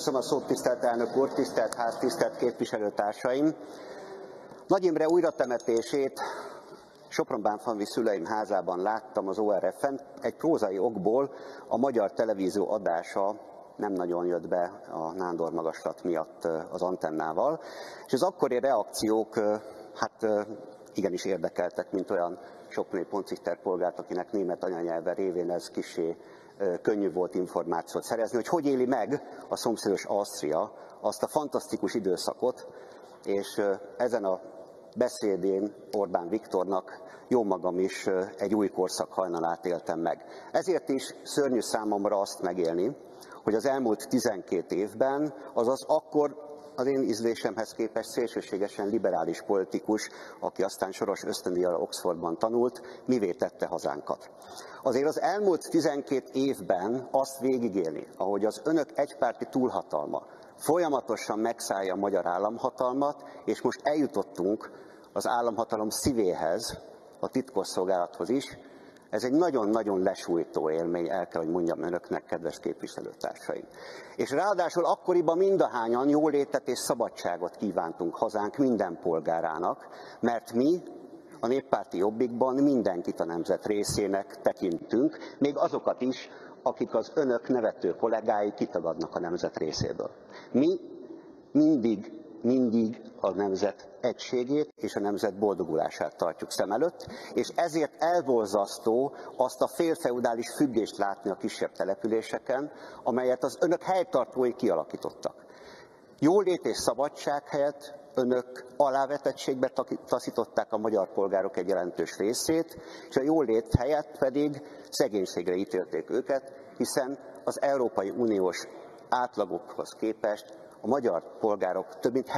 Köszönöm a szót, tisztelt elnök úr, tisztelt ház, tisztelt képviselőtársaim! Nagy Imre újratemetését Sopron-Bánfalvi szüleim házában láttam az ORF-en. Egy prózai okból a magyar televízió adása nem nagyon jött be a Nándor magaslat miatt az antennával, és az akkori reakciók igenis érdekeltek, mint olyan Sopron Pontzichter polgárt, akinek német anyanyelve révén ez kissé könnyű volt információt szerezni, hogy éli meg a szomszédos Ausztria azt a fantasztikus időszakot, és ezen a beszédén Orbán Viktornak jómagam is egy új korszak hajnalát éltem meg. Ezért is szörnyű számomra azt megélni, hogy az elmúlt 12 évben, azaz akkor az én ízlésemhez képest szélsőségesen liberális politikus, aki aztán soros ösztöndíjjal Oxfordban tanult, mivé tette hazánkat. Azért az elmúlt 12 évben azt végigélni, ahogy az önök egypárti túlhatalma folyamatosan megszállja a magyar államhatalmat, és most eljutottunk az államhatalom szívéhez, a titkosszolgálathoz is, ez egy nagyon-nagyon lesújtó élmény, el kell, hogy mondjam önöknek, kedves képviselőtársaim. És ráadásul akkoriban mindahányan jólétet és szabadságot kívántunk hazánk minden polgárának, mert mi a néppárti Jobbikban mindenkit a nemzet részének tekintünk, még azokat is, akik az önök nevető kollégái kitagadnak a nemzet részéből. Mi mindig a nemzet egységét és a nemzet boldogulását tartjuk szem előtt, és ezért elborzasztó azt a félfeudális függést látni a kisebb településeken, amelyet az önök helytartói kialakítottak. Jólét és szabadság helyett önök alávetettségbe taszították a magyar polgárok egy jelentős részét, és a jólét helyett pedig szegénységre ítélték őket, hiszen az Európai Uniós átlagokhoz képest a magyar polgárok több mint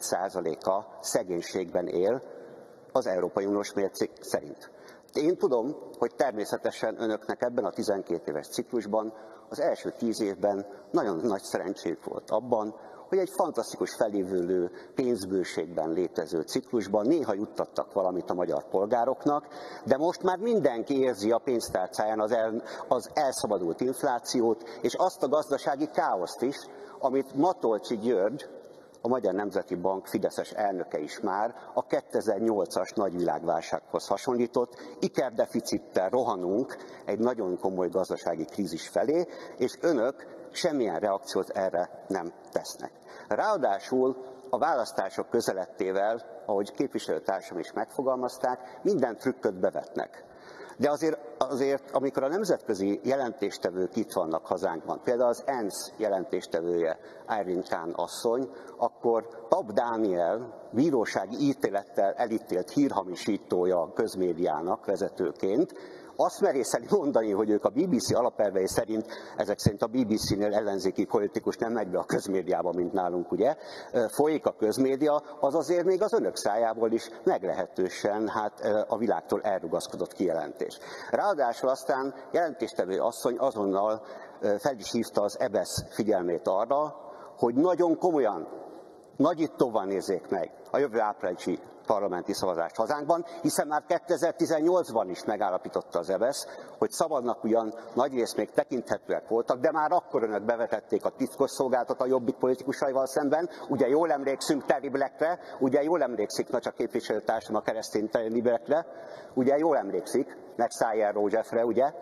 75%-a szegénységben él az Európai Uniós mércék szerint. Én tudom, hogy természetesen önöknek ebben a 12 éves ciklusban az első 10 évben nagyon nagy szerencséjük volt abban, hogy egy fantasztikus felévülő pénzbőségben létező ciklusban néha juttattak valamit a magyar polgároknak, de most már mindenki érzi a pénztárcáján az elszabadult inflációt, és azt a gazdasági káoszt is, amit Matolcsy György, a Magyar Nemzeti Bank fideszes elnöke is már a 2008-as nagy világválsághoz hasonlított. Ikerdeficittel rohanunk egy nagyon komoly gazdasági krízis felé, és önök semmilyen reakciót erre nem tesznek. Ráadásul a választások közelettével, ahogy képviselőtársam is megfogalmazták, minden trükköt bevetnek. De azért, amikor a nemzetközi jelentéstevők itt vannak hazánkban, például az ENSZ jelentéstevője, Irene Khan asszony, akkor Pap Dániel bírósági ítélettel elítélt hírhamisítója a közmédiának vezetőként, azt merészeli mondani, hogy ők a BBC alapelvei szerint, ezek szerint a BBC-nél ellenzéki politikus nem megy be a közmédiába, mint nálunk, ugye, folyik a közmédia, az azért még az önök szájából is meglehetősen a világtól elrugaszkodott kijelentés. Ráadásul aztán jelentéstevő asszony azonnal fel is hívta az EBESZ figyelmét arra, hogy nagyon komolyan, nagyítóval nézzék meg a jövő áprilisi parlamenti szavazást hazánkban, hiszen már 2018-ban is megállapította az EBESZ, hogy szabadnak ugyan nagyrészt még tekinthetőek voltak, de már akkor önök bevetették a titkosszolgálatot a Jobbik politikusaival szemben. Ugye jól emlékszünk Terry Blackre, ugye jól emlékszik nagy a képviselőtársam a keresztény Terry Blackre, ugye jól emlékszik, meg Szájer Rózsefre, ugye?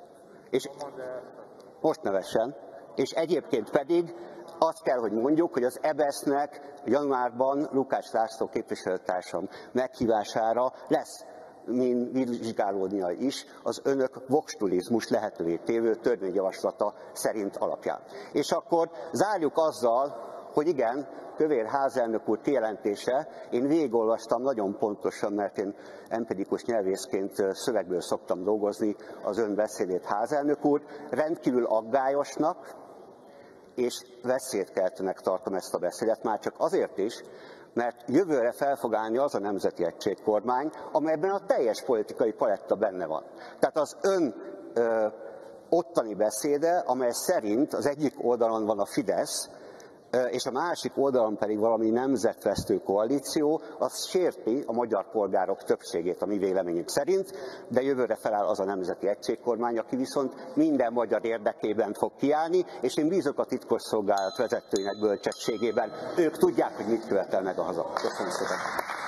És most nevessen. És egyébként pedig azt kell, hogy mondjuk, hogy az EBESZ-nek januárban Lukács László képviselőtársam meghívására lesz vizsgálódnia is az önök vokstulizmus lehetővé tévő törvényjavaslata szerint alapján. És akkor zárjuk azzal, hogy igen, Kövér házelnök úr kijelentése, én végigolvastam nagyon pontosan, mert én empirikus nyelvészként szövegből szoktam dolgozni az ön beszédét, házelnök úr, rendkívül aggályosnak, és veszélykeltőnek tartom ezt a beszédet, már csak azért is, mert jövőre fel fog állni az a nemzeti egységkormány, amelyben a teljes politikai paletta benne van. Tehát az ön ottani beszéde, amely szerint az egyik oldalon van a Fidesz, és a másik oldalon pedig valami nemzetvesztő koalíció, az sérti a magyar polgárok többségét a mi véleményünk szerint, de jövőre feláll az a nemzeti egységkormány, aki viszont minden magyar érdekében fog kiállni, és én bízok a titkosszolgálat vezetőinek bölcsességében. Ők tudják, hogy mit követel meg a haza. Köszönöm szépen.